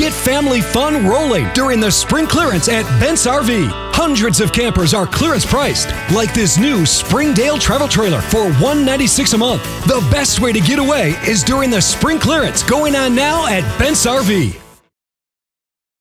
Get family fun rolling during the spring clearance at Bent's RV. Hundreds of campers are clearance priced, like this new Springdale travel trailer for $196 a month. The best way to get away is during the spring clearance going on now at Bent's RV.